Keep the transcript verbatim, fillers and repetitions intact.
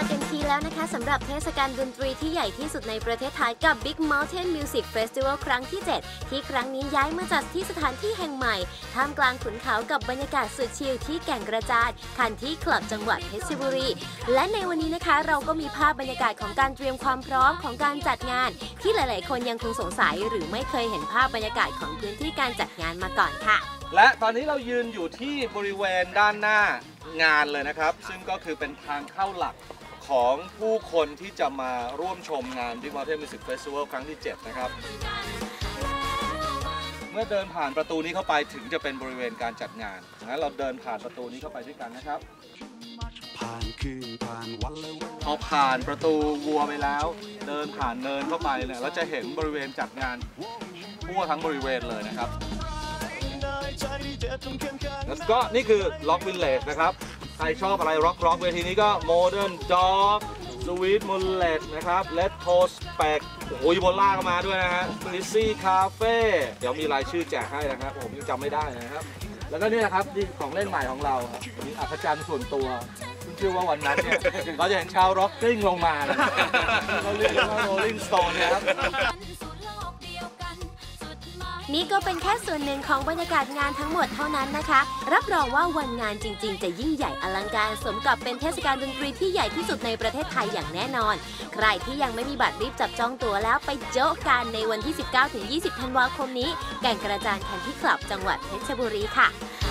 ต็มทีแล้วนะคะสำหรับเทศกาลดนตรีที่ใหญ่ที่สุดในประเทศไทยกับ Big Mountain Music Festival ครั้งที่ เจ็ด ที่ครั้งนี้ย้ายมาจัดที่สถานที่แห่งใหม่ท่ามกลางขุนเขากับบรรยากาศสุดชิลที่แก่งกระจานคันที่คลับจังหวัดเพชรบุรีและในวันนี้นะคะเราก็มีภาพบรรยากาศของการเตรียมความพร้อมของการจัดงานที่หลายๆคนยังคงสงสัยหรือไม่เคยเห็นภาพบรรยากาศของพื้นที่การจัดงานมาก่อนค่ะและตอนนี้เรายืนอยู่ที่บริเวณด้านหน้างานเลยนะครับซึ่งก็คือเป็นทางเข้าหลักของผู้คนที่จะมาร่วมชมงาน Big Mountain Music Festival ครั้งที่ เจ็ด นะครับเมื่อเดินผ่านประตูนี้เข้าไปถึงจะเป็นบริเวณการจัดงานงั้นเราเดินผ่านประตูนี้เข้าไปด้วยกันนะครับพอผ่านประตูวัวไปแล้วเดินผ่านเนินเข้าไปเนี่ยเราจะเห็นบริเวณจัดงานทั่วทั้งบริเวณเลยนะครับแล้วก็นี่คือ Rock Village นะครับใครชอบอะไรร็อกร็อกเวทีนี้ก็ Modern Dog Sweet Mullet นะครับ Red Toast Spec โอ้ยบอลล่าก็มาด้วยนะฮะ Lizzy Cafe เดี๋ยวมีรายชื่อแจกให้นะครับผมยังจำไม่ได้นะครับแล้วก็นี่นะครับนี่ของเล่นใหม่ของเราครับมีอัศจรรย์ส่วนตัวเชื่อว่าวันนั้นเนี่ยเราจะเห็นชาวร็อกกลิ้งลงมานะเราเรียกว่า Rolling Stone นะครับนี่ก็เป็นแค่ส่วนหนึ่งของบรรยากาศงานทั้งหมดเท่านั้นนะคะรับรองว่าวันงานจริงๆจะยิ่งใหญ่อลังการสมกับเป็นเทศกาลดนตรีที่ใหญ่ที่สุดในประเทศไทยอย่างแน่นอนใครที่ยังไม่มีบัตรรีบจับจองตั๋วแล้วไปโจ๊ะกันในวันที่ สิบเก้าถึงยี่สิบ ธันวาคมนี้แก่งกระจานคันที่คลับจังหวัดเพชรบุรีค่ะ